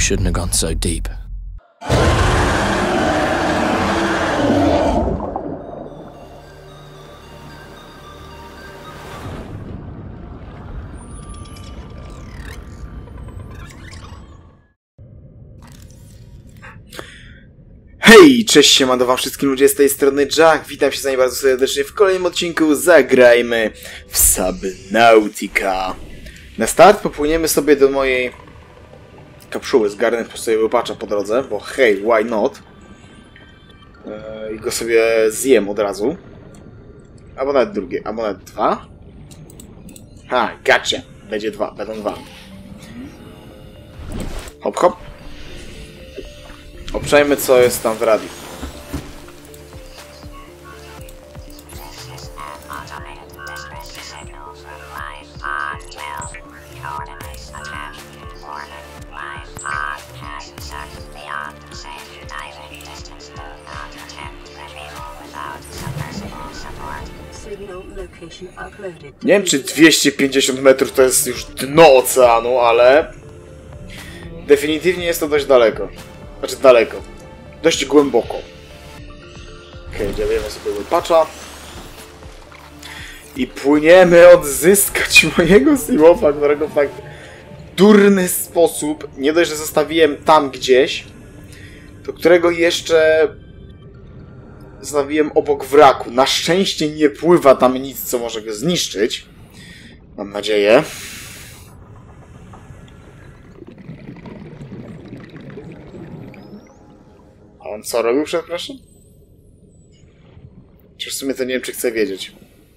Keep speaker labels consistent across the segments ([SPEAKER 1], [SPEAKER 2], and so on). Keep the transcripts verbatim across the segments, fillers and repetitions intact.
[SPEAKER 1] shouldn't have gone so deep.
[SPEAKER 2] Hej, cześć, siemano wam wszystkim ludzie, z tej strony Jack, witam się z wami bardzo serdecznie w kolejnym odcinku Zagrajmy w Subnautica. Na start popłyniemy sobie do mojej kapszuły, zgarnę po sobie łopacza po drodze, bo hej, why not? Eee, I go sobie zjem od razu. Albo nawet drugie, albo nawet dwa. Ha, gotcha, będzie dwa, będą dwa. Hop, hop. Obczajmy, co jest tam w radiu. Nie wiem, czy dwieście pięćdziesiąt metrów to jest już dno oceanu, ale definitywnie jest to dość daleko. Znaczy daleko. Dość głęboko. Okej, okay, dzielimy sobie łopacza. I płyniemy odzyskać mojego Siłofa, którego w tak durny sposób, nie dość, że zostawiłem tam gdzieś, to którego jeszcze zostawiłem obok wraku. Na szczęście nie pływa tam nic, co może go zniszczyć. Mam nadzieję. A on co robił, przepraszam? Czy w sumie to nie wiem, czy chcę wiedzieć.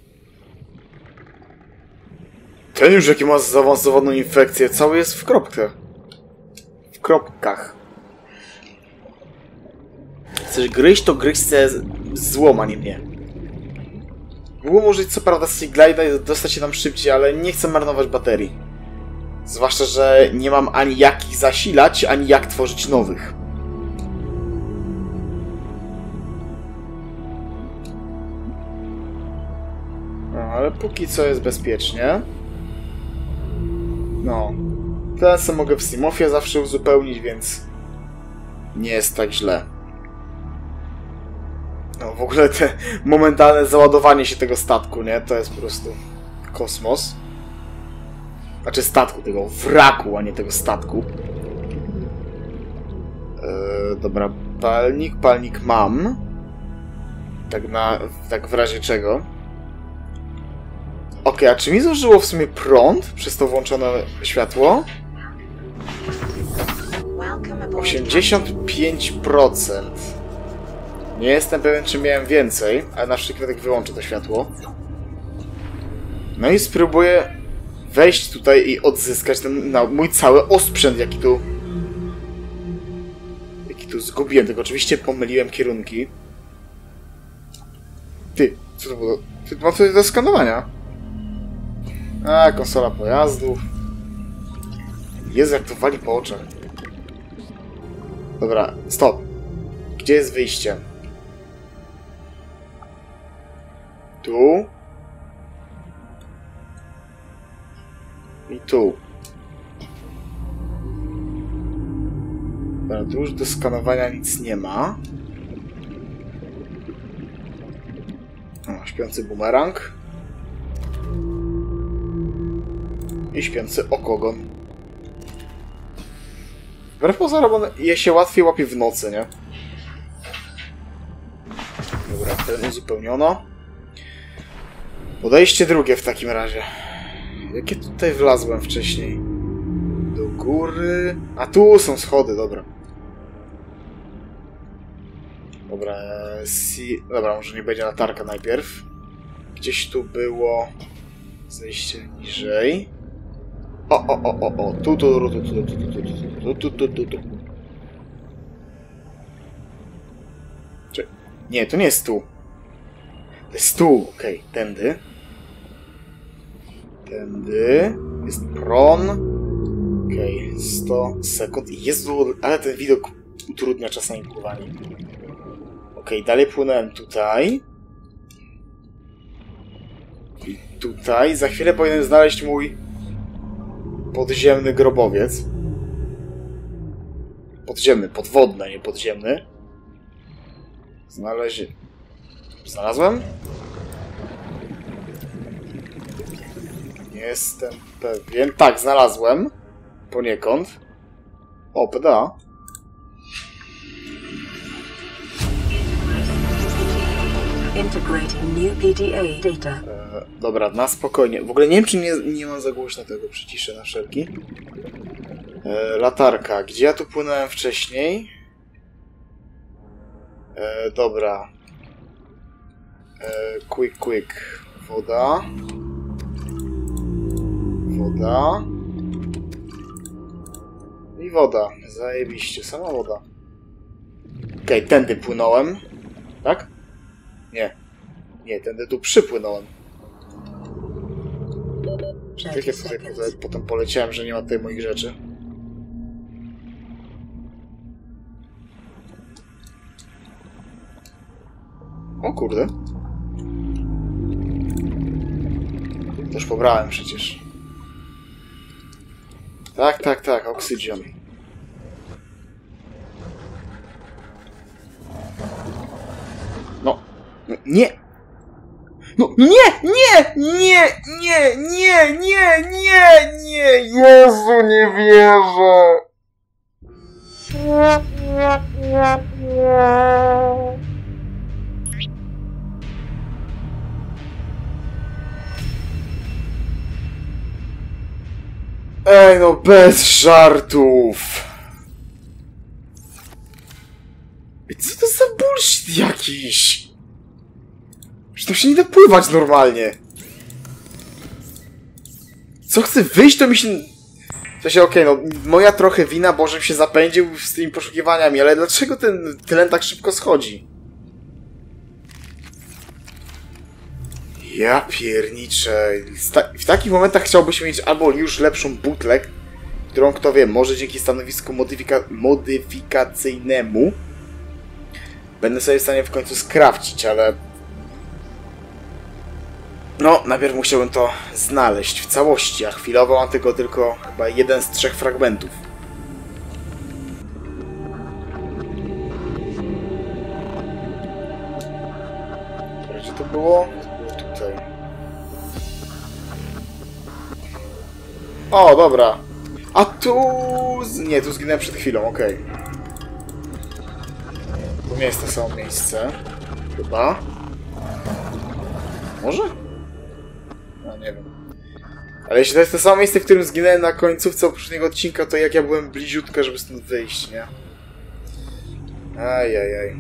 [SPEAKER 2] Ten już jaki ma zaawansowaną infekcję, cały jest w kropkę. W kropkach. Chcesz gryźć, to gryź se złom, a nie mnie. Było użyć co prawda Seaglide'a i dostać się tam szybciej, ale nie chcę marnować baterii. Zwłaszcza, że nie mam ani jak ich zasilać, ani jak tworzyć nowych. No, ale póki co jest bezpiecznie. No. Teraz co mogę w Simofie zawsze uzupełnić, więc nie jest tak źle. No w ogóle te momentalne załadowanie się tego statku, nie? To jest po prostu kosmos. Znaczy statku, tego wraku, a nie tego statku. Eee, dobra, palnik, palnik mam. Tak na, tak w razie czego. Okej, okay, a czy mi zużyło w sumie prąd przez to włączone światło? osiemdziesiąt pięć procent. Nie jestem pewien, czy miałem więcej, ale na wszelki wypadek wyłączę to światło. No i spróbuję wejść tutaj i odzyskać ten no, mój cały osprzęt, jaki tu... Jaki tu zgubiłem, tylko oczywiście pomyliłem kierunki. Ty, co to było? Ty, mam coś do skanowania. A, konsola pojazdów. Jezu, jak to wali po oczach. Dobra, stop. Gdzie jest wyjście? Tu. I tu. Dobra, tu już do skanowania nic nie ma. O, śpiący bumerang. I śpiący okogon. Wbrew pozorom je się łatwiej łapie w nocy, nie? Dobra, ten uzupełniono. Podejście drugie w takim razie. Jakie tutaj wlazłem wcześniej? Do góry... A tu są schody, dobra. Dobra, si... Dobra, może nie będzie latarka najpierw. Gdzieś tu było... Zejście niżej. O, o, o, o, o. Tu, tu, tu, tu, tu, tu, tu, tu, tu, tu, tu. Czy... Nie, to nie jest tu. To jest tu, okej, okay. Tędy. Tędy. Jest pron. Okej, okay. sto sekund. Jezu, ale ten widok utrudnia czasami pływanie. Okej, okay, dalej płynąłem tutaj. I tutaj. Za chwilę powinienem znaleźć mój podziemny grobowiec. podziemny, podwodny, nie podziemny. Znaleźć... Znalazłem? Nie jestem pewien. Tak, znalazłem. Poniekąd. O, P D A.
[SPEAKER 1] Integrating new P D A data.
[SPEAKER 2] E, dobra, na spokojnie. W ogóle nie wiem, czy nie, nie mam za głośno tego, przyciszę na wszelki. E, latarka. Gdzie ja tu płynąłem wcześniej? E, dobra. E, quick, quick. Woda. Woda. I woda. Zajebiście. Sama woda. Okej, okay, tędy płynąłem. Tak? Nie. Nie, tędy tu przypłynąłem. Jak ja tutaj potem, potem poleciałem, że nie ma tutaj moich rzeczy. O kurde. Też pobrałem przecież. Tak, tak, tak, oksygen. No. Nie! No nie! Nie! Nie! Nie! Nie! Nie! Nie! Nie! Jezu, nie wierzę! Ej, no bez żartów! Co to za bullshit jakiś? Że to się nie da pływać normalnie. Co chcę wyjść, to mi się... W sensie, okej, okay, no, moja trochę wina, bo żebym się zapędził z tymi poszukiwaniami, ale dlaczego ten tlen tak szybko schodzi? Ja pierniczę. W takich momentach chciałbyś mieć albo już lepszą butlę, którą, kto wie, może dzięki stanowisku modyfika modyfikacyjnemu będę sobie w stanie w końcu skrawcić, ale... No, najpierw musiałbym to znaleźć w całości, a chwilowo mam tego tylko chyba jeden z trzech fragmentów. Gdzie to było? To było tutaj. O, dobra. A tu... Nie, tu zginąłem przed chwilą, okej. Okay. To nie jest to samo miejsce. Chyba. Może? No, nie wiem. Ale jeśli to jest to samo miejsce, w którym zginąłem na końcówce poprzedniego odcinka, to jak ja byłem bliziutko, żeby stąd wyjść, nie? Ajajaj.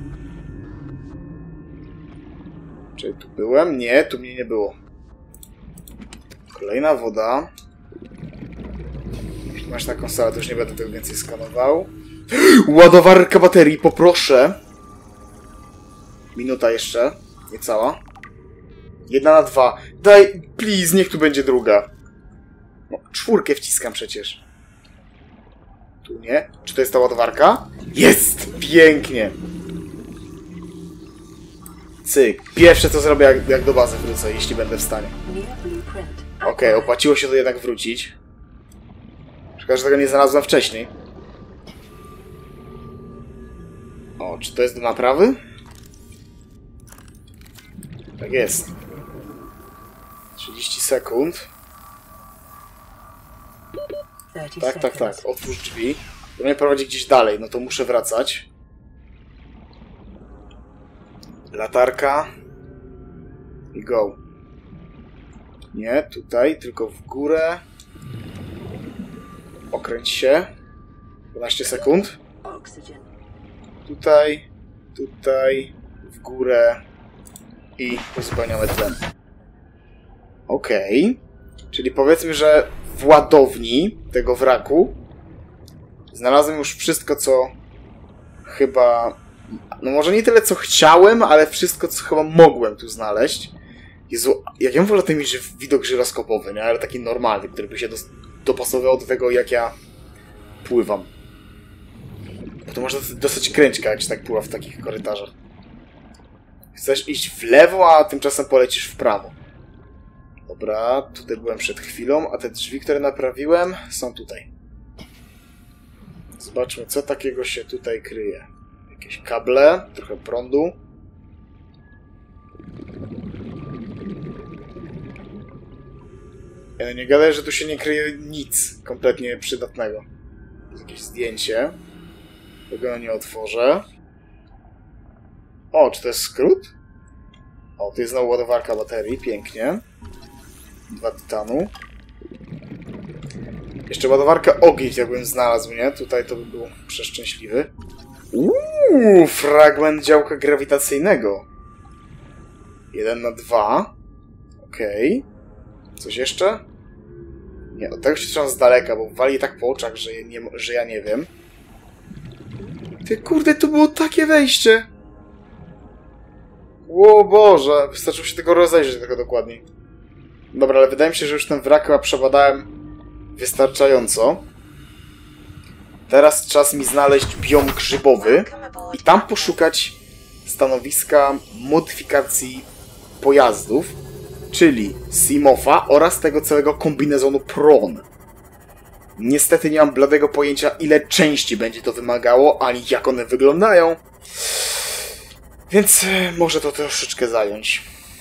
[SPEAKER 2] Czy tu byłem? Nie, tu mnie nie było. Kolejna woda. Masz na konsolę, to już nie będę tego więcej skanował. Ładowarka baterii, poproszę. Minuta jeszcze. Niecała. Jedna na dwa. Daj, please, niech tu będzie druga. No, czwórkę wciskam przecież. Tu nie. Czy to jest ta ładowarka? Jest! Pięknie! Cyk. Pierwsze co zrobię, jak, jak do bazy wrócę, jeśli będę w stanie. Okej, okay, opłaciło się to jednak wrócić. Szkoda, że tego nie znalazłem wcześniej. O, czy to jest do naprawy? Tak jest. trzydzieści sekund. Tak, tak, tak. Otwórz drzwi. To mnie prowadzi gdzieś dalej, no to muszę wracać. Latarka. I go. Nie, tutaj, tylko w górę. Okręć się. dwanaście sekund. Tutaj, tutaj, w górę i uzupełniamy tlen. Okej. Okay. Czyli powiedzmy, że w ładowni tego wraku znalazłem już wszystko, co chyba... No może nie tyle, co chciałem, ale wszystko, co chyba mogłem tu znaleźć. Jezu, jak ja wolę ten widok żyroskopowy, nie? Ale taki normalny, który by się dos dopasował do tego, jak ja pływam. Bo to można dostać kręćka, jak się tak pływa w takich korytarzach. Chcesz iść w lewo, a tymczasem polecisz w prawo. Dobra, tutaj byłem przed chwilą, a te drzwi, które naprawiłem, są tutaj. Zobaczmy, co takiego się tutaj kryje. Jakieś kable, trochę prądu. Ja nie gadaj, że tu się nie kryje nic kompletnie przydatnego. Jakieś zdjęcie. Tego nie otworzę. O, czy to jest skrót? O, tu jest znowu ładowarka baterii, pięknie. Dwa tytanu. Jeszcze ładowarkę ogień, jakbym znalazł, nie? Tutaj to by był przeszczęśliwy. Uuu, fragment działka grawitacyjnego. Jeden na dwa. Okej. Okay. Coś jeszcze? Nie, od tego się trzeba z daleka, bo wali tak po oczach, że, nie, że ja nie wiem. Ty kurde, tu było takie wejście! O Boże, wystarczyło się tego rozejrzeć tego dokładniej. Dobra, ale wydaje mi się, że już ten wrak chyba przebadałem wystarczająco. Teraz czas mi znaleźć biom grzybowy i tam poszukać stanowiska modyfikacji pojazdów, czyli Simofa oraz tego całego kombinezonu Pron. Niestety nie mam bladego pojęcia, ile części będzie to wymagało, ani jak one wyglądają. Więc może to troszeczkę zająć.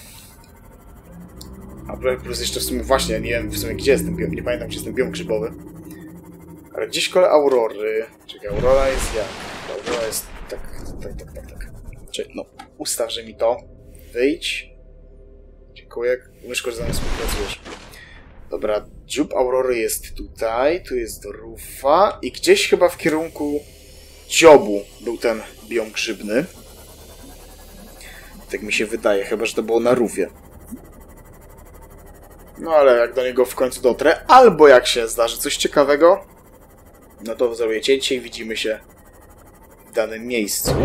[SPEAKER 2] A plus jeszcze w sumie właśnie, nie wiem w sumie gdzie jest ten biom, nie pamiętam gdzie jest ten biom grzybowy. Ale gdzieś koło Aurory. Czekaj, Aurora jest jak? Aurora jest tak, tak, tak, tak, tak. Czekaj, no, ustaw, że mi to. Wyjdź. Dziękuję. Myszko, że ze mną współpracujesz. Dobra, dziób Aurory jest tutaj, tu jest rufa i gdzieś chyba w kierunku dziobu był ten biom grzybny. Tak mi się wydaje, chyba że to było na rufie. No ale jak do niego w końcu dotrę, albo jak się zdarzy coś ciekawego, no to zrobię cięcie i widzimy się w danym miejscu.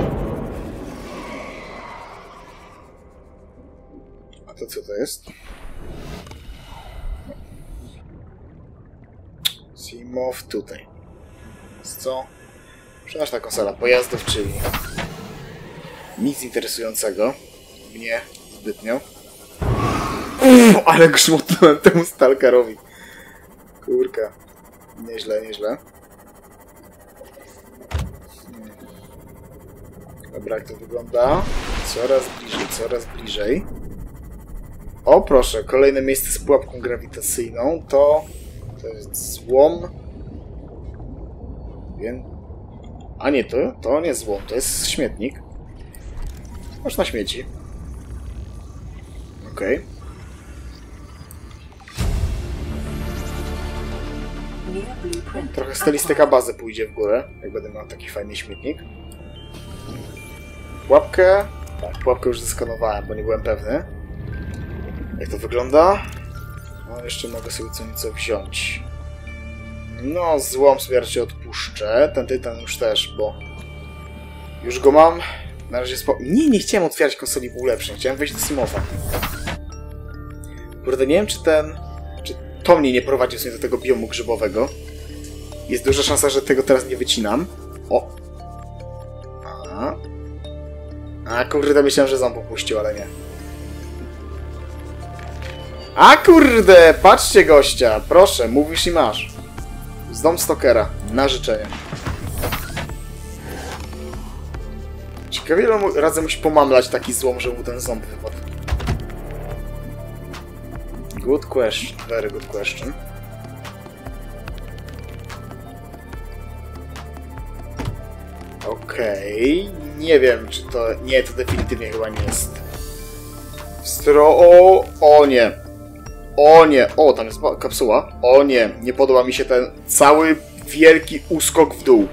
[SPEAKER 2] A to co to jest? Simow tutaj. Co? Przenośna konsola pojazdów, czyli nic interesującego. Mnie zbytnio. Uff, ale grzmotnąłem temu stalkerowi. Kurka. Nieźle, nieźle. Hmm. Dobra, jak to wygląda? Coraz bliżej, coraz bliżej. O, proszę, kolejne miejsce z pułapką grawitacyjną. To... To jest złom. Wiem. A nie, to, to nie złom, to jest śmietnik. Masz na śmieci. Okej. Okay. Trochę stylistyka bazy pójdzie w górę, jak będę miał taki fajny śmietnik. Pułapkę... Tak, pułapkę już zeskanowałem, bo nie byłem pewny. Jak to wygląda? No, jeszcze mogę sobie co nieco wziąć. No, złom sobie raczej odpuszczę. Ten tytan już też, bo... Już go mam. Na razie spo... Nie, nie chciałem otwierać konsoli ulepszeń. Chciałem wejść do Simofa. Kurde, nie wiem, czy ten... Czy to mnie nie prowadzi w sumie do tego biomu grzybowego. Jest duża szansa, że tego teraz nie wycinam. O! A, A kurde, myślałem, że ząb opuścił, ale nie. A kurde, patrzcie gościa, proszę, mówisz i masz. Z dom Stokera, na życzenie. Ciekawie, ile razy musi pomamlać taki złom, że mu ten ząb wypadł. Good question, very good question. Okej, okay. Nie wiem, czy to... Nie, to definitywnie chyba nie jest. Stro... O, o nie. O nie, o, tam jest kapsuła. O nie, nie podoba mi się ten cały wielki uskok w dół.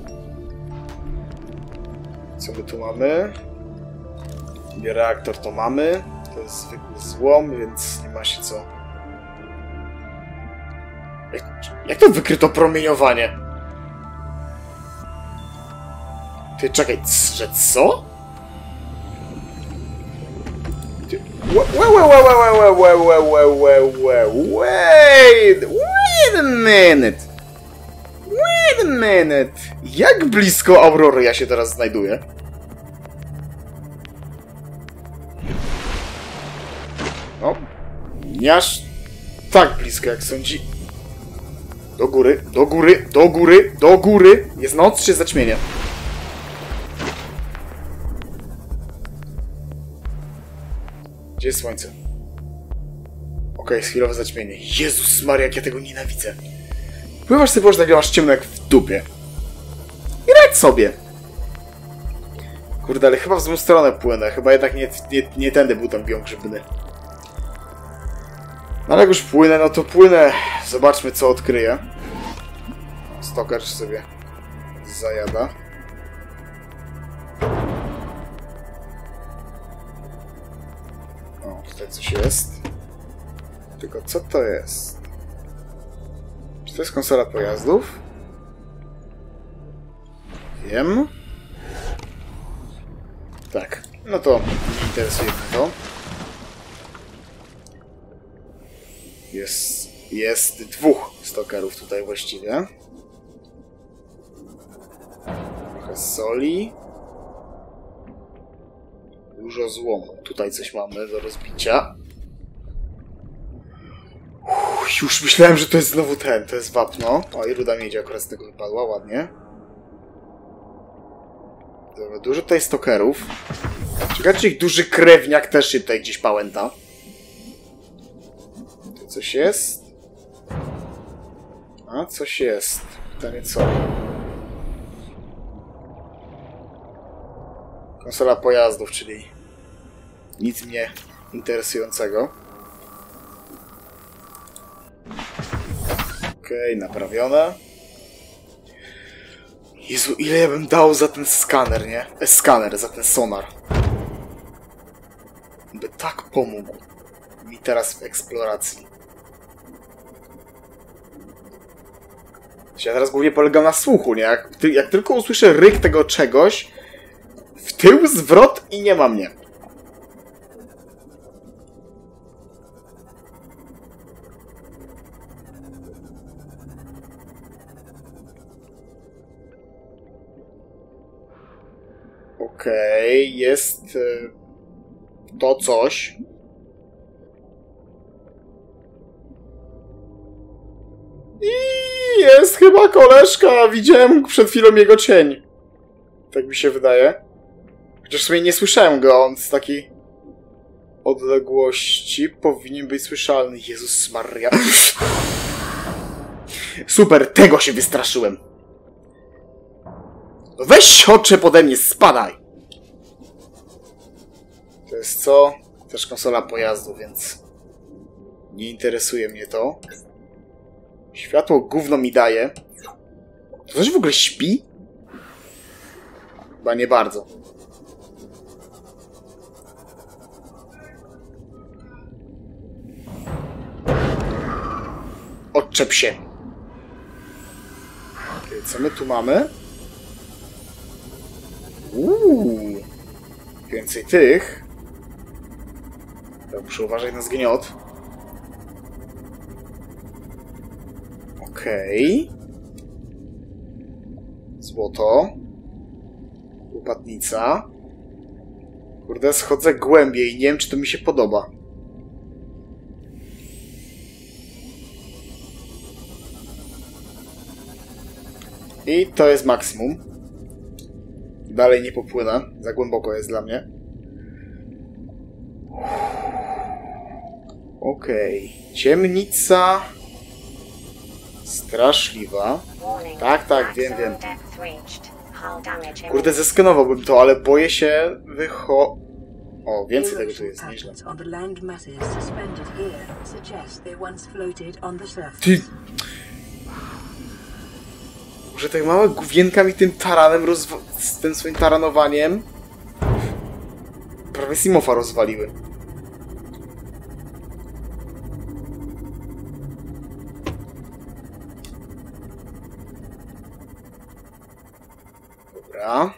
[SPEAKER 2] Co my tu mamy? Reaktor to mamy. To jest zwykły złom, więc nie ma się co... Jak, jak to wykryto promieniowanie? Ty, czekaj, że co? Wait, wait a minute. Wait a minute. Jak blisko Aurory ja się teraz znajduję? No, nie aż tak blisko jak sądzi. Do góry, do góry, do góry, do góry. Jest noc czy zaćmienie? Gdzie jest słońce? Okej, okay, jest chwilowe zaćmienie. Jezus Maria, jak ja tego nienawidzę. Pływasz sobie, boże, tak masz ciemno jak w dupie. I radź sobie. Kurde, ale chyba w złą stronę płynę. Chyba jednak nie, nie, nie tędy był tam biom grzybny. No ale jak już płynę, no to płynę. Zobaczmy, co odkryję. Stalker sobie zajada. O, tutaj coś jest. Tylko co to jest? Czy to jest konsola pojazdów? Wiem. Tak, no to nie interesuje mnie to. Jest, jest dwóch stalkerów tutaj właściwie. Trochę soli. Dużo złomu. Tutaj coś mamy do rozbicia. Uff, już myślałem, że to jest znowu ten, to jest wapno. O, i ruda miedzi akurat z tego wypadła, ładnie. Dobra, dużo tutaj stalkerów. Ciekawe, czy ich duży krewniak też się tutaj gdzieś pałęta. Tu coś jest? A, coś jest. Pytanie co? Konsola pojazdów, czyli nic mnie interesującego. Okej, okay, naprawione. Jezu, ile ja bym dał za ten skaner, nie? E, skaner, za ten sonar. By tak pomógł mi teraz w eksploracji. Ja teraz głównie polegam na słuchu, nie? Jak, ty, jak tylko usłyszę ryk tego czegoś, w tył, zwrot i nie ma mnie. Okej, okay, jest y, to coś. I jest chyba koleżka. Widziałem przed chwilą jego cień. Tak mi się wydaje. Chociaż w sumie nie słyszałem go, on z takiej odległości powinien być słyszalny. Jezus Maria. Super, tego się wystraszyłem. Weź oczy pode mnie, spadaj! To jest co? Też konsola pojazdu, więc nie interesuje mnie to. Światło gówno mi daje. To coś w ogóle śpi? Chyba nie bardzo. Odczep się. Okay, co my tu mamy? Uuu, więcej tych. Ja muszę uważać na zgniot. Okej. Okay. Złoto. Upadnica. Kurde, schodzę głębiej. Nie wiem, czy to mi się podoba. I to jest maksimum. Dalej nie popłynę. Za głęboko jest dla mnie. Okej. Okay. Ciemnica. Straszliwa. Tak, tak, wiem, wiem. Kurde, zeskanowałbym to, ale boję się wycho... O, więcej tego tu jest, nieźle. Ty... Może tak małe główienka mi tym taranem, rozwa... z tym swoim taranowaniem prawie Simofa rozwaliły. Dobra.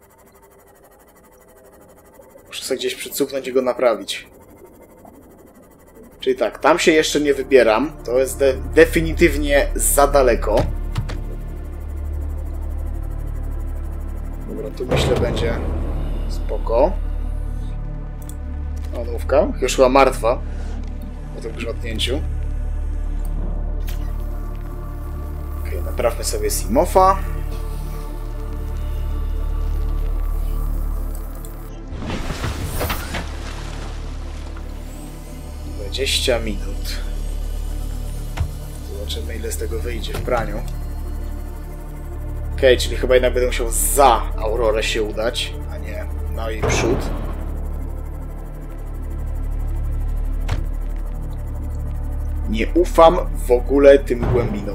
[SPEAKER 2] Muszę sobie gdzieś przycupnąć i go naprawić. Czyli tak, tam się jeszcze nie wybieram. To jest de definitywnie za daleko. Dobra, tu myślę będzie spoko. Onówka, już chyba martwa po tym grzmotnięciu. Naprawmy sobie Simofa. dwadzieścia minut. Zobaczymy, ile z tego wyjdzie w praniu. Okej, okay, czyli chyba jednak będę musiał za Aurorę się udać, a nie na jej przód. Nie ufam w ogóle tym głębinom.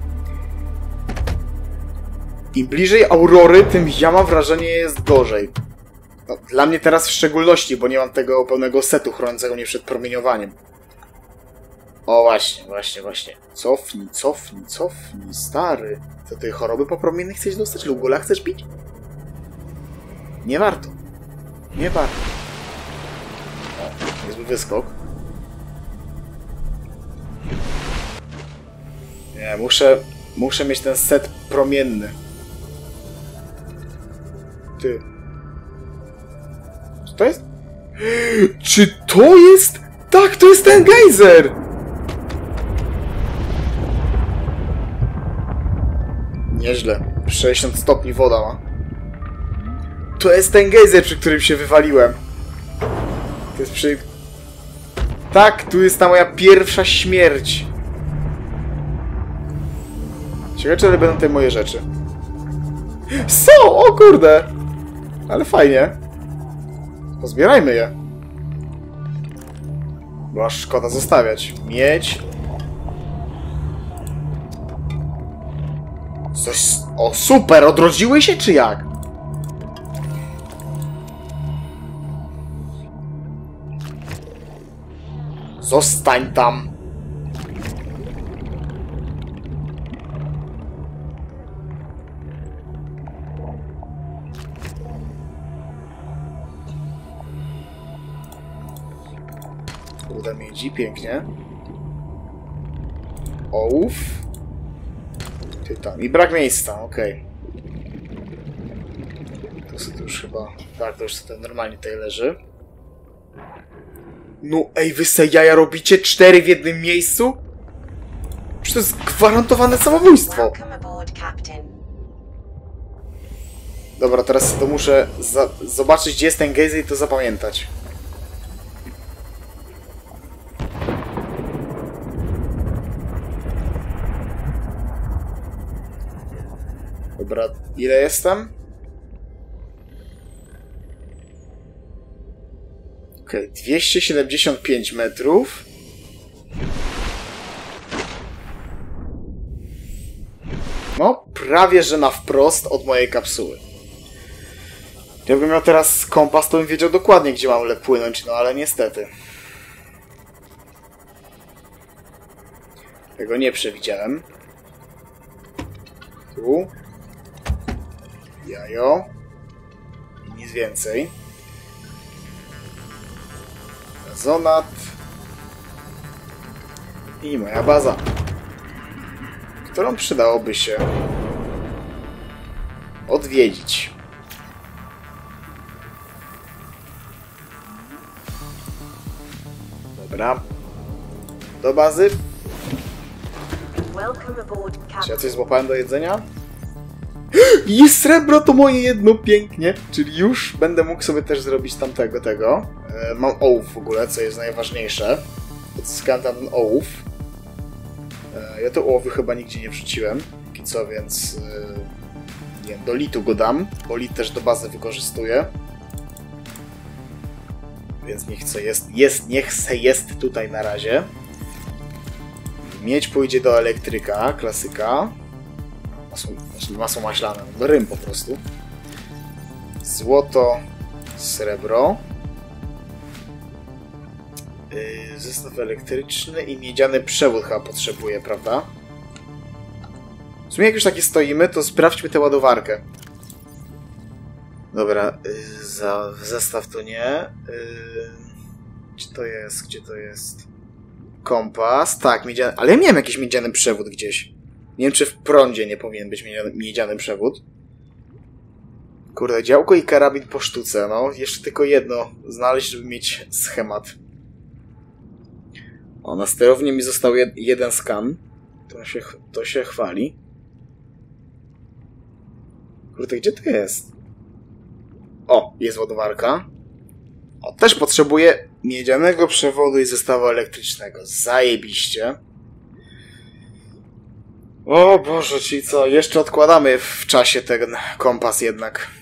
[SPEAKER 2] Im bliżej Aurory, tym ja mam wrażenie, jest gorzej. No, dla mnie teraz w szczególności, bo nie mam tego pełnego setu chroniącego mnie przed promieniowaniem. O właśnie, właśnie, właśnie. Cofnij, cofnij, cofnij, stary. Co ty choroby popromiennych chcesz dostać? Lugola chcesz bić? Nie warto. Nie warto. O, niezły wyskok. Nie, muszę... Muszę mieć ten set promienny. Ty. Czy to jest? Czy to jest? Tak, to jest ten gejzer! Nieźle. sześćdziesiąt stopni woda ma. To jest ten gejzer, przy którym się wywaliłem. To jest przy... Tak, tu jest ta moja pierwsza śmierć. Ciekawe, czy będą te moje rzeczy. Są! O kurde! Ale fajnie. Pozbierajmy je. Bo aż szkoda zostawiać. Miedź. Coś... O, super! Odrodziły się, czy jak? Zostań tam. Uda miedzi, pięknie. Ołów. Tytan. I brak miejsca, okej. Okay. To sobie to już chyba... Tak, to już sobie normalnie tutaj leży. No ej, wy se jaja robicie? Cztery w jednym miejscu? Przecież to jest gwarantowane samobójstwo. Dobra, teraz to muszę za zobaczyć, gdzie jest ten gejzer i to zapamiętać. Dobra, ile jestem? Okej, okay, dwieście siedemdziesiąt pięć metrów. No, prawie że na wprost od mojej kapsuły. Jakbym miał teraz kompas, to bym wiedział dokładnie, gdzie mam płynąć, no ale niestety. Tego nie przewidziałem. Tu. Jajo. I nic więcej. Zonat. I moja baza. Którą przydałoby się odwiedzić. Dobra. Do bazy. Czy ja coś złapałem do jedzenia? I srebro to moje jedno, pięknie. Czyli już będę mógł sobie też zrobić tamtego, tego. E, mam ołów w ogóle, co jest najważniejsze. Odzyskałem tam ten ołów. E, ja to ołowy chyba nigdzie nie wrzuciłem. Póki co, więc... E, nie wiem, do litu go dam, bo lit też do bazy wykorzystuję. Więc niech se jest, jest, niech se jest tutaj na razie. Miedź pójdzie do elektryka, klasyka. Masło, znaczy masło maślane, no rym po prostu. Złoto, srebro. Yy, zestaw elektryczny i miedziany przewód chyba potrzebuję, prawda? W sumie jak już taki stoimy, to sprawdźmy tę ładowarkę. Dobra, yy, za zestaw to nie. Yy, gdzie to jest? Gdzie to jest? Kompas, tak, miedziany, ale ja miałem jakiś miedziany przewód gdzieś. Nie wiem, czy w prądzie nie powinien być miedziany, miedziany przewód. Kurde, działko i karabin po sztuce, no. Jeszcze tylko jedno znaleźć, żeby mieć schemat. O, na sterowni mi został jed jeden skan. To się, to się chwali. Kurde, gdzie to jest? O, jest ładowarka. O, też potrzebuję miedzianego przewodu i zestawu elektrycznego. Zajebiście. O Boże, czyli co? Jeszcze odkładamy w czasie ten kompas jednak.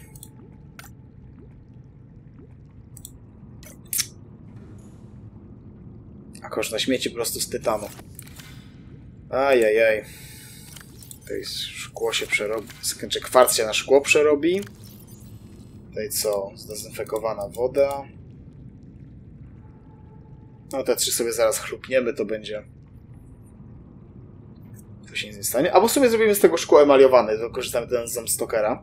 [SPEAKER 2] A kosz na śmieci po prostu z tytanu. Ajajaj. Tutaj szkło się przerobi. Czy kwarc się na szkło przerobi. Tutaj co? Zdezynfekowana woda. No te trzy sobie zaraz chlupniemy, to będzie... To się nic nie stanie. Albo w sumie zrobimy z tego szkło emaliowane. Wykorzystamy ten ząb Stokera.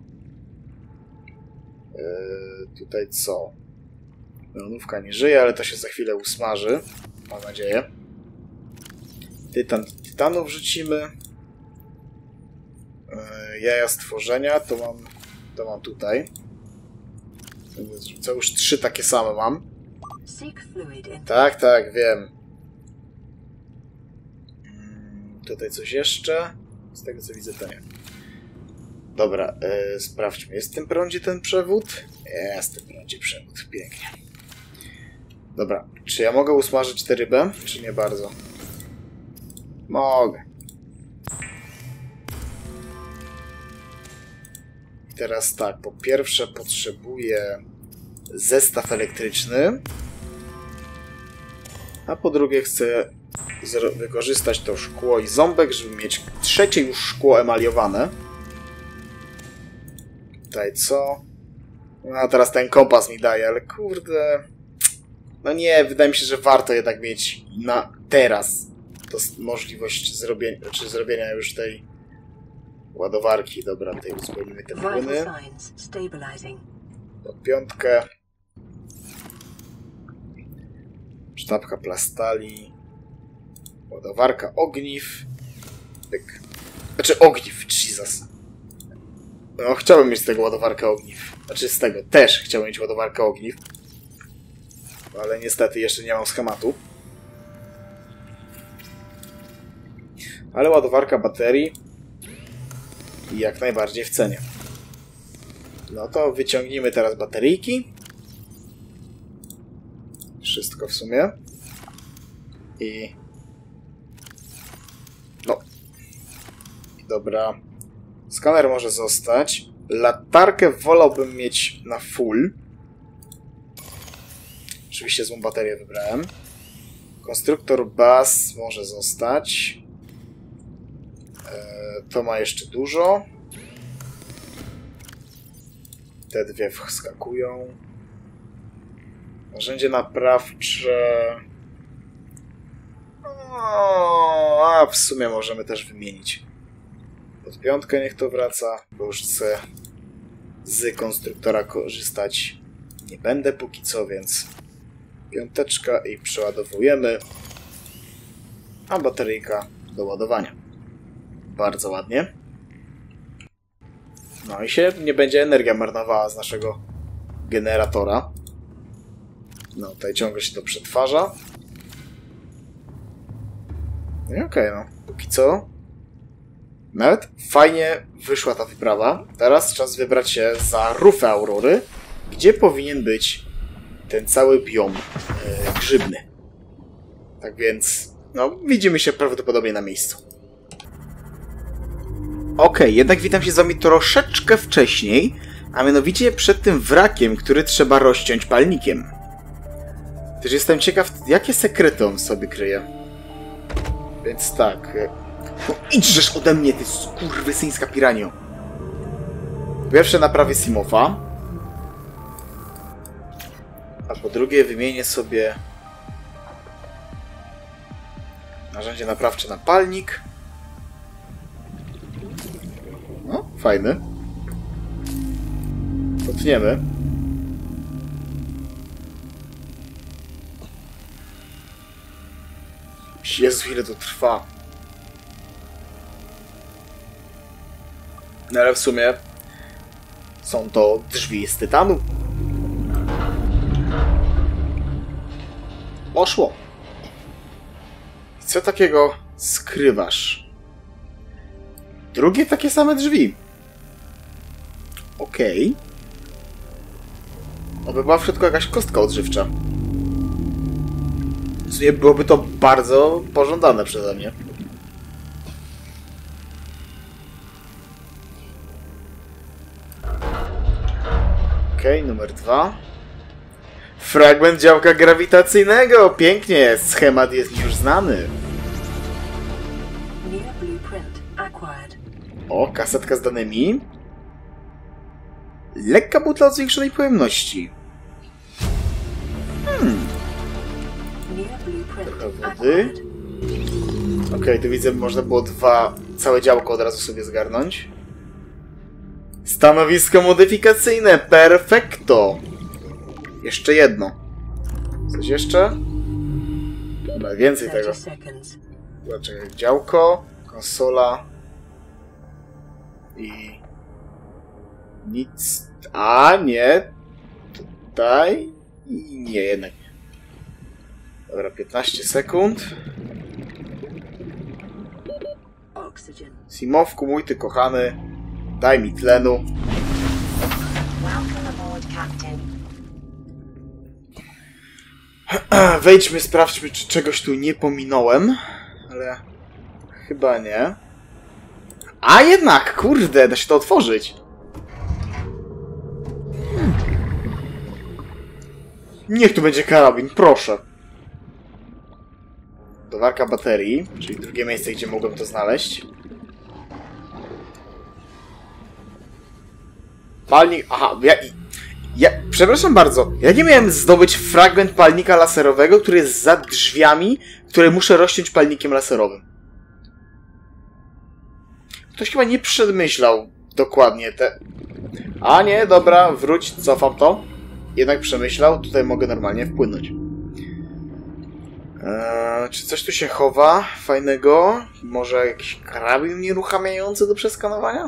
[SPEAKER 2] Yy, tutaj co? Melonówka nie żyje, ale to się za chwilę usmaży. Mam nadzieję. Tytan tytanu wrzucimy. Yy, jaja stworzenia to mam, to mam tutaj. Co już trzy takie same mam. Tak, tak, wiem. Hmm, tutaj coś jeszcze. Z tego co widzę to nie. Dobra, yy, sprawdźmy. Jest w tym prądzie ten przewód? Jest w tym prądzie przewód. Pięknie. Dobra, czy ja mogę usmażyć tę rybę? Czy nie bardzo? Mogę. Teraz tak, po pierwsze potrzebuję zestaw elektryczny, a po drugie chcę wykorzystać to szkło i ząbek, żeby mieć trzecie już szkło emaliowane. Tutaj co? No teraz ten kompas mi daje, ale kurde... No nie, wydaje mi się, że warto jednak mieć na teraz to możliwość zrobienia, czy zrobienia już tej ładowarki. Dobra, tutaj uzupełnimy te płyny. Pod piątkę. Sztabka plastali. Ładowarka ogniw. Pyk. Znaczy ogniw, Jesus. No, chciałbym mieć z tego ładowarkę ogniw. Znaczy z tego też chciałbym mieć ładowarkę ogniw. Ale niestety jeszcze nie mam schematu. Ale ładowarka baterii i jak najbardziej w cenie. No to wyciągnijmy teraz bateryjki. Wszystko w sumie. I... No. Dobra. Skaner może zostać. Latarkę wolałbym mieć na full. Oczywiście złą baterię wybrałem. Konstruktor baz może zostać. Eee, to ma jeszcze dużo. Te dwie wskakują. Narzędzie naprawcze... O, a w sumie możemy też wymienić. Pod piątkę niech to wraca, bo już chcę z konstruktora korzystać nie będę póki co, więc piąteczka i przeładowujemy. A bateryjka do ładowania. Bardzo ładnie. No i się nie będzie energia marnowała z naszego generatora. No tutaj ciągle się to przetwarza. No i okej, okay, no. Póki co nawet fajnie wyszła ta wyprawa. Teraz czas wybrać się za rufę Aurory, gdzie powinien być ten cały biom yy, grzybny. Tak więc, no, widzimy się prawdopodobnie na miejscu. Okej, okay, jednak witam się z wami troszeczkę wcześniej, a mianowicie przed tym wrakiem, który trzeba rozciąć palnikiem. Też jestem ciekaw, jakie sekrety on sobie kryje. Więc tak... No idźżesz ode mnie, ty skurwysyńska piranio! Po pierwsze naprawię Simofa. A po drugie wymienię sobie... narzędzie naprawcze na palnik. No, fajny. Potniemy. Jezu, ile to trwa. No ale w sumie są to drzwi z tytanu. Poszło. Co takiego skrywasz? Drugie takie same drzwi. Okej. Oby była w środku jakaś kostka odżywcza. W sumie byłoby to bardzo pożądane przeze mnie. Okej, okay, numer dwa. Fragment działka grawitacyjnego! Pięknie! Schemat jest już znany. O, kasetka z danymi. Lekka butla o zwiększonej pojemności. Hmm. Trochę wody. Okej, okay, tu widzę, można było dwa, całe działko od razu sobie zgarnąć. Stanowisko modyfikacyjne, perfekto! Jeszcze jedno. Coś jeszcze? Dobra, więcej tego. Zobaczcie, działko, konsola i nic. A nie. Tutaj i nie, jednak nie. Dobra, piętnaście sekund. Simowku, mój ty kochany, daj mi tlenu. Wejdźmy, sprawdźmy, czy czegoś tu nie pominąłem, ale chyba nie. A jednak, kurde, da się to otworzyć. Niech tu będzie karabin, proszę. Dowarka baterii, czyli drugie miejsce, gdzie mogłem to znaleźć. Palnik... Aha, ja... ja... Przepraszam bardzo, ja nie miałem zdobyć fragment palnika laserowego, który jest za drzwiami, które muszę rozciąć palnikiem laserowym. Ktoś chyba nie przemyślał dokładnie te... A nie, dobra, wróć, cofam to. Jednak przemyślał, tutaj mogę normalnie wpłynąć. Eee, czy coś tu się chowa fajnego? Może jakiś karabin nieruchamiający do przeskanowania?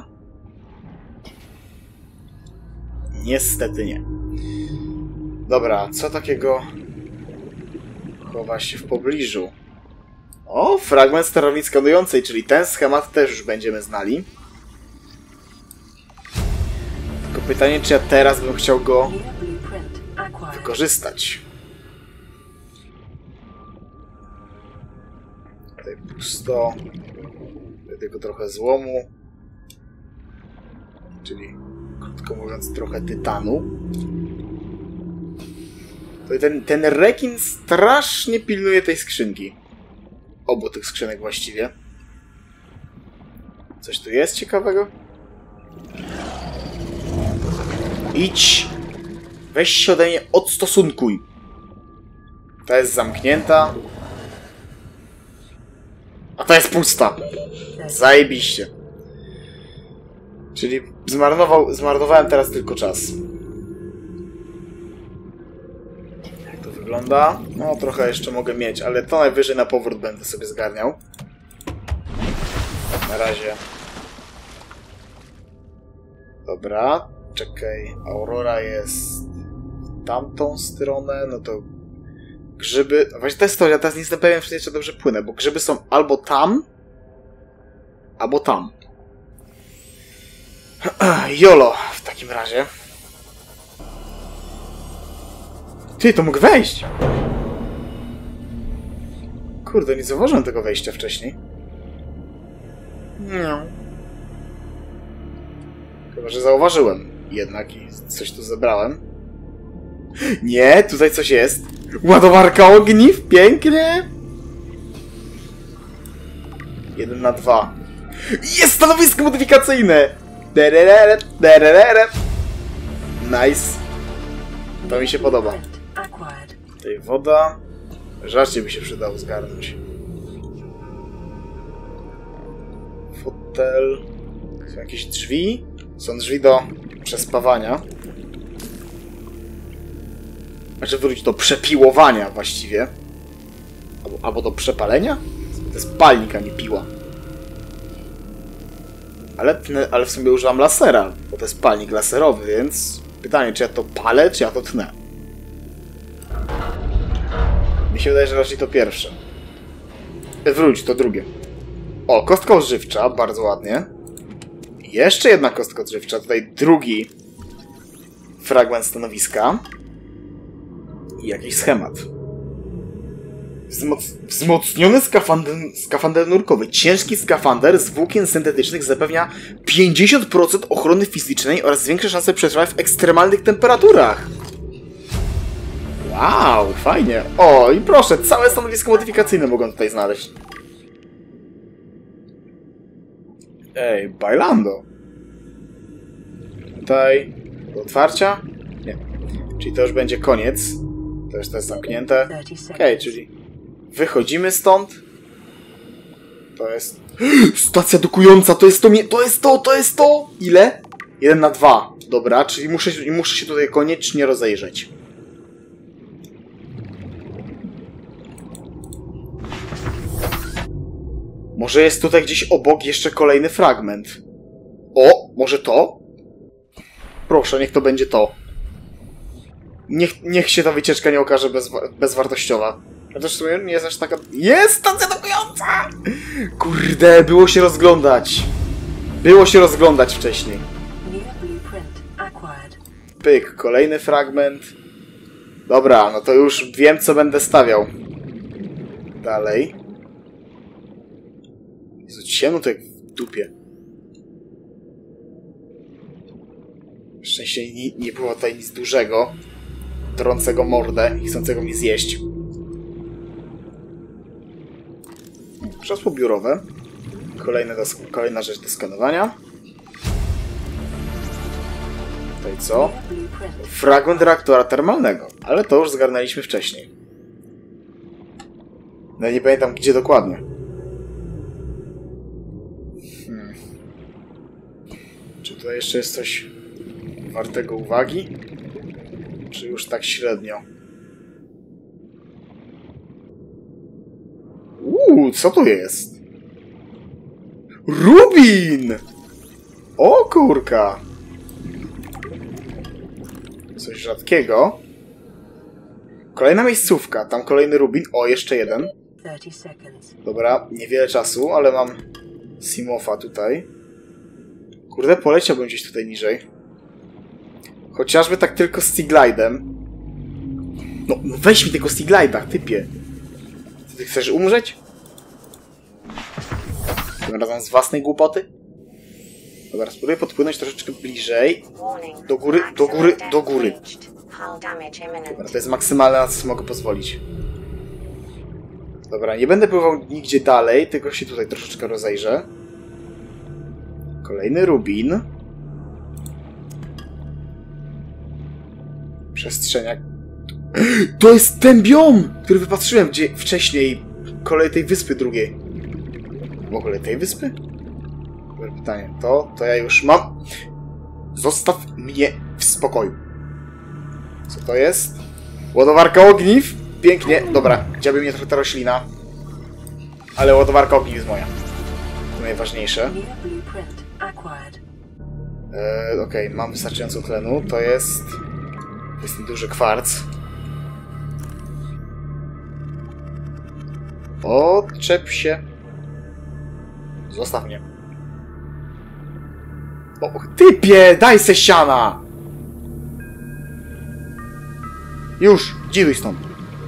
[SPEAKER 2] Niestety nie. Dobra, co takiego chowa się w pobliżu? O, fragment sterowni skanującej, czyli ten schemat też już będziemy znali. Tylko pytanie, czy ja teraz bym chciał go wykorzystać. Tutaj pusto. Tutaj tylko trochę złomu. Czyli, krótko mówiąc, trochę tytanu. Tutaj ten, ten rekin strasznie pilnuje tej skrzynki. Obu tych skrzynek właściwie. Coś tu jest ciekawego? Idź! Weź się ode mnie, odstosunkuj! Ta jest zamknięta. A ta jest pusta! Zajebiście. Czyli zmarnował, zmarnowałem teraz tylko czas. Jak to wygląda? No, trochę jeszcze mogę mieć, ale to najwyżej na powrót będę sobie zgarniał. Na razie. Dobra, czekaj. Aurora jest w tamtą stronę, no to grzyby... Właśnie to jest to, ja teraz nie jestem pewien, czy jeszcze dobrze płynę, bo grzyby są albo tam, albo tam. Jolo, w takim razie. Ty, to mógł wejść! Kurde, nie zauważyłem tego wejścia wcześniej. No. Chyba, że zauważyłem jednak i coś tu zebrałem. Nie, tutaj coś jest. Ładowarka ogniw, pięknie! Jeden na dwa. Jest stanowisko modyfikacyjne! Dererere, dererere. Nice. To mi się podoba. Tutaj woda. Żarcie by się przydało zgarnąć. Fotel. Są jakieś drzwi? Są drzwi do przespawania. Znaczy wrócić do przepiłowania właściwie. Albo, albo do przepalenia? To jest palnik, a nie piła. Ale, ale w sumie używam lasera, bo to jest palnik laserowy, więc pytanie, czy ja to palę, czy ja to tnę. Mi się wydaje, że raczej to pierwsze. Wróć, to drugie. O, kostka odżywcza, bardzo ładnie. Jeszcze jedna kostka odżywcza, tutaj drugi fragment stanowiska i jakiś schemat. Wzmoc wzmocniony skafander, skafander nurkowy. Ciężki skafander z włókien syntetycznych zapewnia pięćdziesiąt procent ochrony fizycznej oraz większe szanse przetrwania w ekstremalnych temperaturach. Wow, fajnie. O, i proszę, całe stanowisko modyfikacyjne mogą tutaj znaleźć. Ej, bailando. Tutaj do otwarcia? Nie. Czyli to już będzie koniec. To już to jest zamknięte. Okej, okay, czyli wychodzimy stąd. To jest... Stacja dokująca, to jest to, to jest to, to jest to! Ile? jeden na dwa. Dobra, czyli muszę, muszę się tutaj koniecznie rozejrzeć. Może jest tutaj gdzieś obok jeszcze kolejny fragment. O, może to? Proszę, niech to będzie to. Niech, niech się ta wycieczka nie okaże bez, bezwartościowa. Chociaż w sumie nie jest aż taka... Jest stacja dokująca! Kurde, było się rozglądać. Było się rozglądać wcześniej. Pyk, kolejny fragment. Dobra, no to już wiem, co będę stawiał. Dalej. Jezu, ciemno to jak w dupie. Szczęście nie, nie było tutaj nic dużego, trącego mordę i chcącego mnie zjeść. Krzesło biurowe. Kolejne do, kolejna rzecz do skanowania. Tutaj co? Fragment reaktora termalnego, ale to już zgarnęliśmy wcześniej. No nie pamiętam gdzie dokładnie. Hmm. Czy tutaj jeszcze jest coś wartego uwagi? Czy już tak średnio? Uuu, co to jest? Rubin! O kurka! Coś rzadkiego. Kolejna miejscówka, tam kolejny rubin. O, jeszcze jeden. Dobra, niewiele czasu, ale mam Simofa tutaj. Kurde, poleciałbym gdzieś tutaj niżej. Chociażby tak tylko z Seaglidem. No, no weź mi tego Seaglida, typie. Ty chcesz umrzeć? Tym razem z własnej głupoty? Dobra, spróbuję podpłynąć troszeczkę bliżej. Do góry, do góry, do góry. Dobra, to jest maksymalne, na co mogę pozwolić. Dobra, nie będę pływał nigdzie dalej, tylko się tutaj troszeczkę rozejrzę. Kolejny rubin. Przestrzeniak. To jest ten biom, który wypatrzyłem gdzie wcześniej. Kolej tej wyspy drugiej. W ogóle tej wyspy? Dobre pytanie. To, to ja już mam. Zostaw mnie w spokoju. Co to jest? Ładowarka ogniw? Pięknie. Dobra, chciałbym mnie trochę ta roślina. Ale ładowarka ogniw jest moja. To najważniejsze. Eee, Okej, okay, mam wystarczająco tlenu. To jest... To jest ten duży kwarc. Odczep się. Zostaw mnie. O, typie! Daj se siana! Już! Dziduj stąd.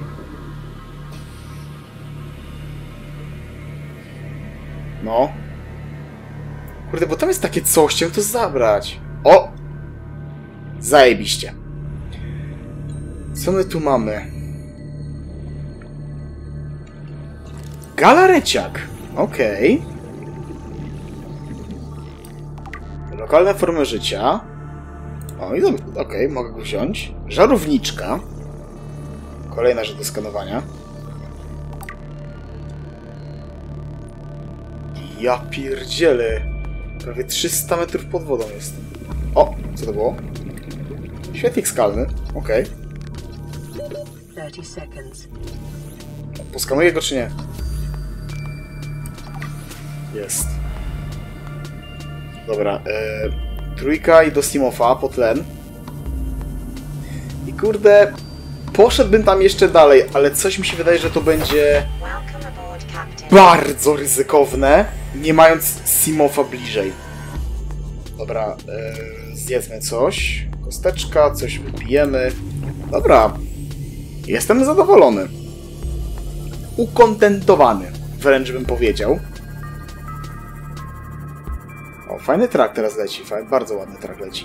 [SPEAKER 2] No. Kurde, bo tam jest takie coś, chciałem to zabrać. O! Zajebiście. Co my tu mamy? Galareciak. Okej. Okay. Lokalne formy życia. O, i dobra. Okej, okay, mogę go wziąć. Żarowniczka. Kolejna rzecz do skanowania. Ja pierdzielę. Prawie trzysta metrów pod wodą jest. O, co to było? Świetlik skalny. Okej. Okay. Poskanuję go czy nie? Jest. Dobra. E, trójka i do Simofa po tlen. I kurde... Poszedłbym tam jeszcze dalej, ale coś mi się wydaje, że to będzie... bardzo ryzykowne, nie mając Simofa bliżej. Dobra, e, zjedzmy coś. Chusteczka, coś wypijemy. Dobra. Jestem zadowolony. Ukontentowany. Wręcz bym powiedział. O, fajny track teraz leci. Fajny, bardzo ładny track leci.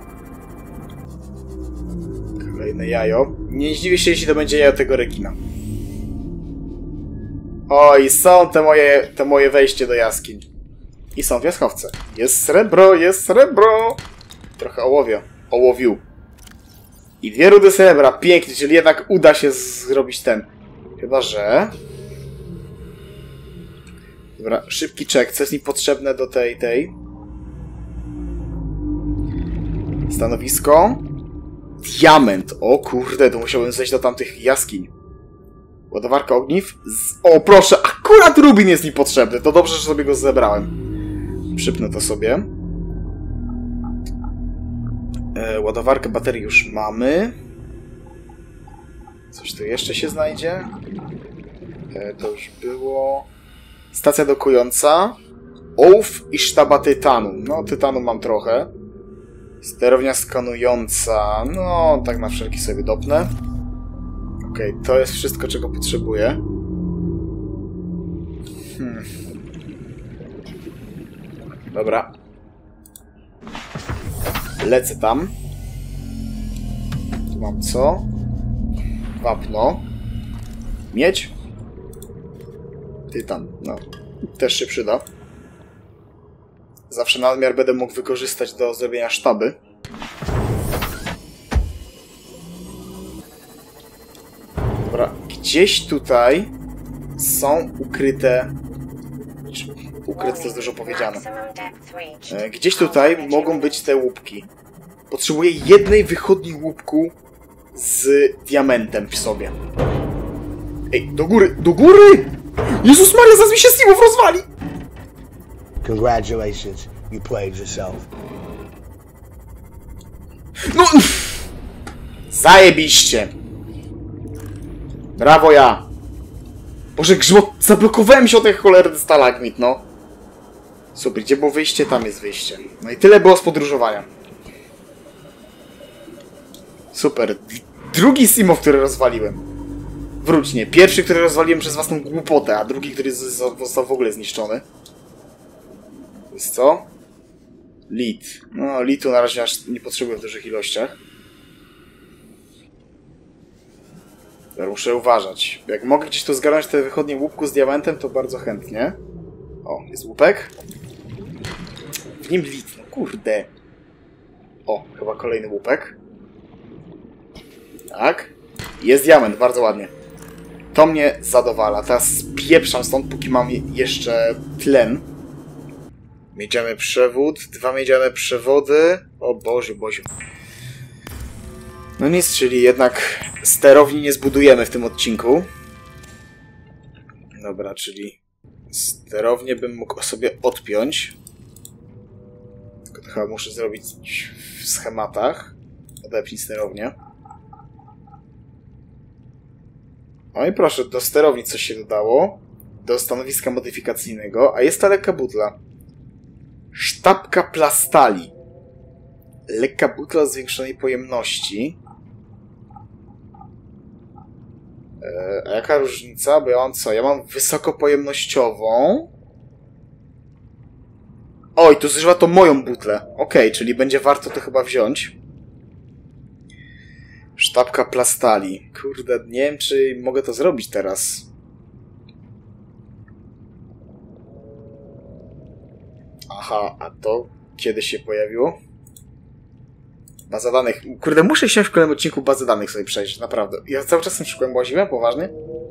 [SPEAKER 2] Kolejne jajo. Nie zdziwię się, jeśli to będzie jajo tego rekina. O, i są te moje, te moje wejście do jaskiń. I są wierzchowce. Jest srebro, jest srebro! Trochę ołowia. Ołowiu. I dwie rudy srebra. Pięknie, czyli jednak uda się zrobić ten. Chyba, że... Dobra, szybki check. Co jest mi potrzebne do tej, tej? Stanowisko. Diament. O kurde, to musiałbym zejść do tamtych jaskiń. Ładowarka ogniw. Z... O, proszę, akurat rubin jest mi potrzebny. To dobrze, że sobie go zebrałem. Przypnę to sobie. E, ładowarkę baterii już mamy. Coś tu jeszcze się znajdzie? E, to już było... Stacja dokująca. Ołów i sztaba tytanu. No, tytanu mam trochę. Sterownia skanująca. No, tak na wszelki sobie dopnę. Okej, okay, to jest wszystko, czego potrzebuję. Hmm. Dobra. Lecę tam. Tu mam co? Wapno. Miedź. Tytan. No. Też się przyda. Zawsze nadmiar będę mógł wykorzystać do zrobienia sztaby. Dobra. Gdzieś tutaj są ukryte... Ukryte to jest dużo powiedziane. Gdzieś tutaj mogą być te łupki. Potrzebuję jednej wychodni łupku z diamentem w sobie. Ej, do góry! Do góry! Jezus Maria, zaraz mi się Steamów rozwali!
[SPEAKER 3] Congratulations, you played yourself.
[SPEAKER 2] No! Zajebiście! Brawo ja! Boże, grzmot, zablokowałem się o ten cholerny stalagmit, no. Super, gdzie było wyjście? Tam jest wyjście. No i tyle było z podróżowania. Super. Drugi Steamow, który rozwaliłem. Wróć, nie. Pierwszy, który rozwaliłem przez własną głupotę, a drugi, który został w ogóle zniszczony. To jest co? Lit. No, litu na razie aż nie potrzebuję w dużych ilościach. Ja muszę uważać. Jak mogę gdzieś tu zgarnąć te wychodnie łupku z diamentem, to bardzo chętnie. O, jest łupek. W nim lit, no kurde. O, chyba kolejny łupek. Tak. Jest diament, bardzo ładnie. To mnie zadowala. Teraz spieprzam stąd, póki mam jeszcze tlen. Miedziany przewód, dwa miedziane przewody. O Boże, Boże. No nic, czyli jednak sterowni nie zbudujemy w tym odcinku. Dobra, czyli sterownię bym mógł sobie odpiąć. Tylko to chyba muszę zrobić w schematach. Odepnij sterownię. No i proszę, do sterowni coś się dodało. Do stanowiska modyfikacyjnego. A jest ta lekka butla. Sztabka plastali. Lekka butla o zwiększonej pojemności. Eee, a jaka różnica? Bo ja mam co? Ja mam wysokopojemnościową. Oj, tu zużywa to moją butlę. Okej, okay, czyli będzie warto to chyba wziąć. Sztabka plastali. Kurde, nie wiem, czy mogę to zrobić teraz. Aha, a to kiedy się pojawiło? Baza danych. Kurde, muszę się w kolejnym odcinku bazę danych sobie przejrzeć, naprawdę. Ja cały czas tym szukłem, łaziłem, poważnie?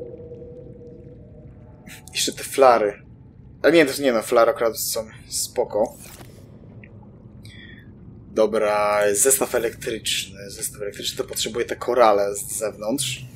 [SPEAKER 2] Jeszcze te flary. Ale nie, to nie no, flary akurat są spoko. Dobra, zestaw elektryczny. Zestaw elektryczny to potrzebuje te korale z zewnątrz.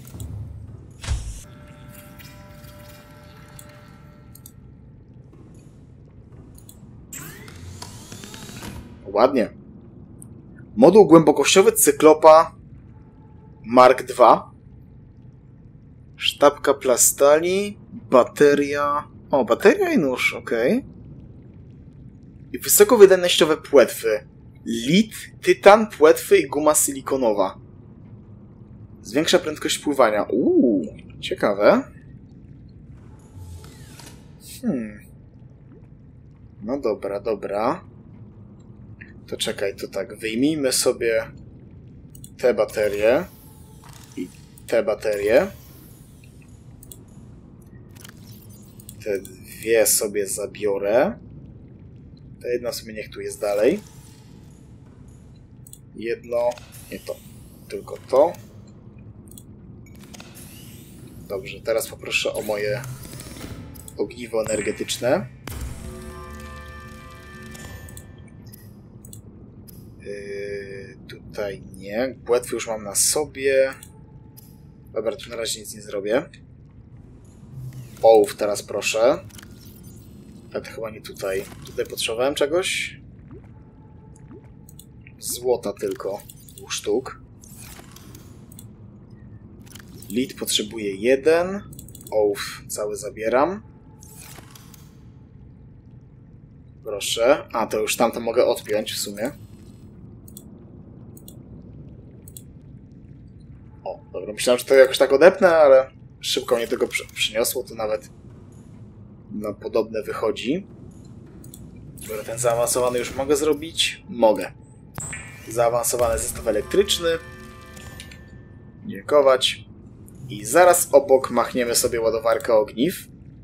[SPEAKER 2] Ładnie. Moduł głębokościowy Cyklopa Mark dwa. Sztabka plastali. Bateria. O, bateria i nóż, okej. Okay. I wysokowydajnościowe płetwy. Lit, tytan, płetwy i guma silikonowa. Zwiększa prędkość pływania. Uuu, ciekawe. Hmm. No dobra, dobra. To czekaj, to tak, wyjmijmy sobie te baterie i te baterie. Te dwie sobie zabiorę. Ta jedna sobie niech tu jest dalej. Jedno, nie to, tylko to. Dobrze, teraz poproszę o moje ogniwo energetyczne. Yy, tutaj nie. Płetwy już mam na sobie. Dobra, tu na razie nic nie zrobię. Ołów teraz proszę. Ale to chyba nie tutaj. Tutaj potrzebowałem czegoś. Złota tylko. Dwóch sztuk. Lit potrzebuje jeden. Ołów cały zabieram. Proszę. A, to już tamto mogę odpiąć w sumie. O, dobra. Myślałem, że to jakoś tak odepnę, ale szybko mnie tego przyniosło. To nawet no, podobne wychodzi. Dobra, ten zaawansowany już mogę zrobić? Mogę. Zaawansowany zestaw elektryczny. Dziękować. I zaraz obok machniemy sobie ładowarkę ogniw.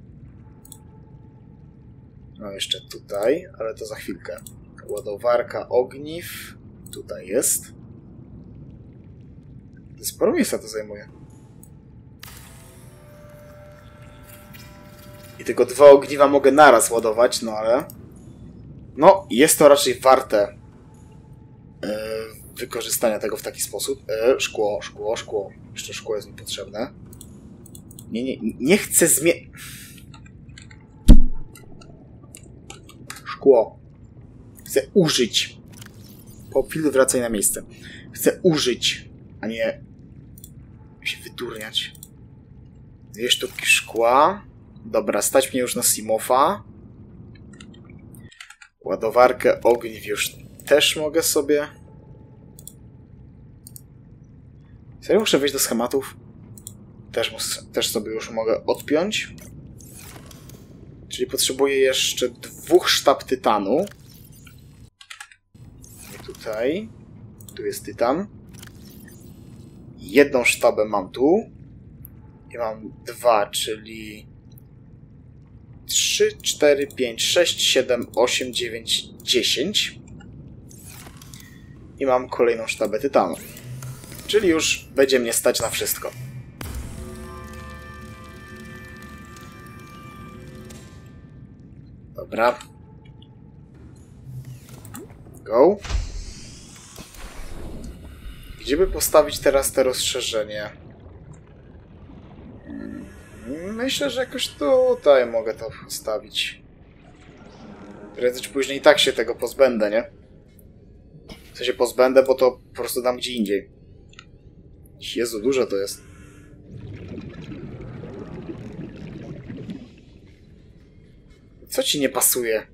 [SPEAKER 2] No jeszcze tutaj, ale to za chwilkę. Ładowarka ogniw. Tutaj jest. Sporo miejsca to zajmuje. I tylko dwa ogniwa mogę naraz ładować, no ale... No, jest to raczej warte yy, wykorzystania tego w taki sposób. Yy, szkło, szkło, szkło. Jeszcze szkło jest mi potrzebne. Nie, nie, nie chcę zmie... Szkło. Chcę użyć. Po chwili wracaj na miejsce. Chcę użyć, a nie się wydurniać. Dwie sztuki szkła. Dobra, stać mnie już na Simofa. Ładowarkę ogniw już też mogę sobie. Serio muszę wejść do schematów? Też, też sobie już mogę odpiąć. Czyli potrzebuję jeszcze dwóch sztab tytanu. I tutaj. Tu jest tytan. Jedną sztabę mam tu. I mam dwa, czyli... trzy, cztery, pięć, sześć, siedem, osiem, dziewięć, dziesięć. I mam kolejną sztabę tytanu. Czyli już będzie mnie stać na wszystko. Dobra. Go. Gdzie by postawić teraz te rozszerzenie? Myślę, że jakoś tutaj mogę to postawić. Prędzej czy później i tak się tego pozbędę, nie? W sensie pozbędę, bo to po prostu dam gdzie indziej. Jezu, dużo to jest. Co ci nie pasuje?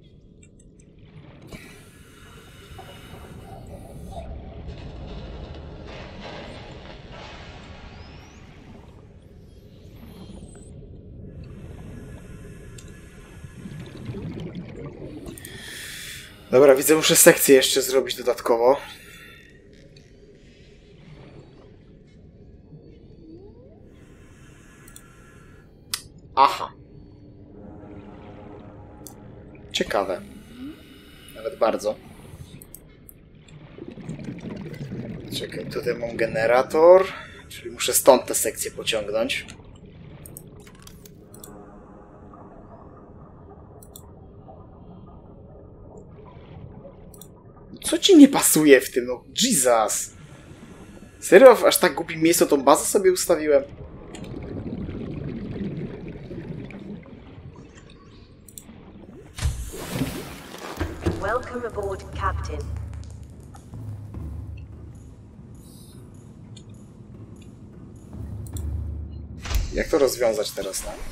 [SPEAKER 2] Dobra, widzę, muszę sekcję jeszcze zrobić dodatkowo. Aha. Ciekawe. Nawet bardzo. Czekaj, tutaj mam generator. Czyli muszę stąd tę sekcję pociągnąć. Co ci nie pasuje w tym? No, Jesus! Serio? W aż tak głupim miejscu tą bazę sobie ustawiłem?
[SPEAKER 1] Welcome aboard, Captain.
[SPEAKER 2] Jak to rozwiązać teraz, no?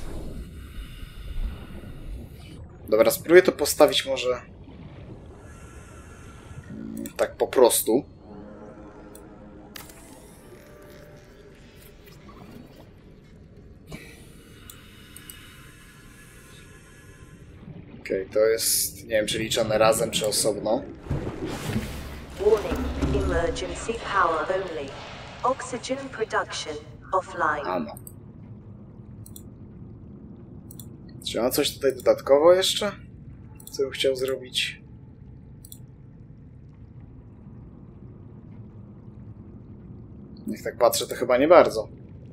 [SPEAKER 2] Dobra, spróbuję to postawić może... po prostu. Okej, okay, to jest, nie wiem, czy liczone razem, czy osobno.
[SPEAKER 1] Warning, emergency power only. Oxygen production offline.
[SPEAKER 2] Ano. Czy ma coś tutaj dodatkowo jeszcze? Co bym chciał zrobić? Jak tak patrzę, to chyba nie bardzo.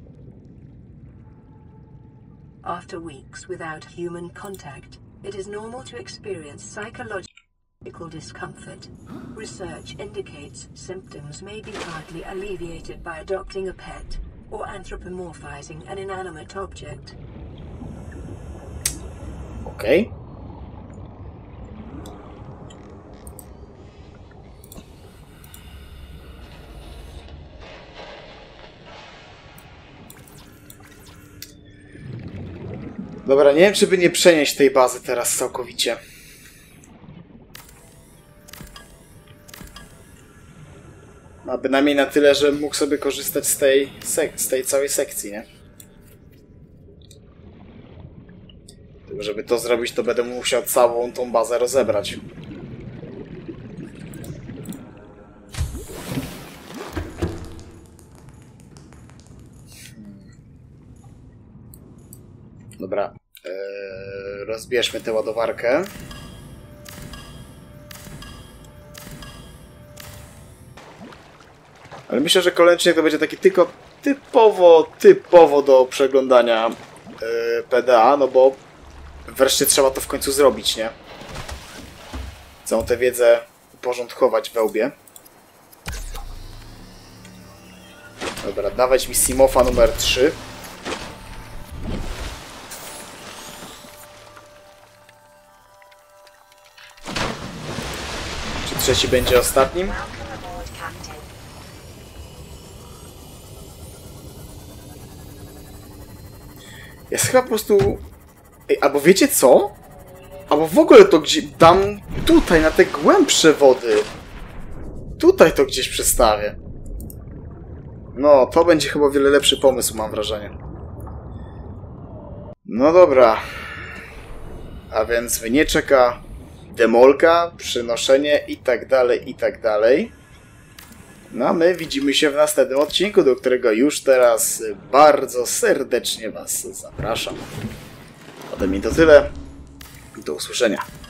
[SPEAKER 1] After weeks without human contact, it is normal to experience psychological discomfort. Research indicates symptoms may be partly alleviated by adopting a pet or anthropomorphizing an inanimate object.
[SPEAKER 2] Okej. Okay. Dobra, nie wiem, czy by nie przenieść tej bazy teraz całkowicie. A bynajmniej na tyle, że mógł sobie korzystać z tej, z tej całej sekcji, nie? Tylko żeby to zrobić, to będę musiał całą tą bazę rozebrać. Dobra, eee, rozbierzmy tę ładowarkę. Ale myślę, że kolejny odcinek to będzie taki tylko typowo, typowo do przeglądania eee, P D A, no bo wreszcie trzeba to w końcu zrobić, nie? Całą tę wiedzę uporządkować we łbie. Dobra, dawać mi Simofa numer trzy. Trzeci będzie ostatnim. Jest chyba po prostu... Ej, albo wiecie co? Albo w ogóle to gdzieś dam tutaj, na te głębsze wody. Tutaj to gdzieś przestawię. No, to będzie chyba o wiele lepszy pomysł, mam wrażenie. No dobra. A więc mnie czeka demolka, przynoszenie i tak dalej, i tak dalej. No a my widzimy się w następnym odcinku, do którego już teraz bardzo serdecznie Was zapraszam. Ode mnie to tyle. Do usłyszenia.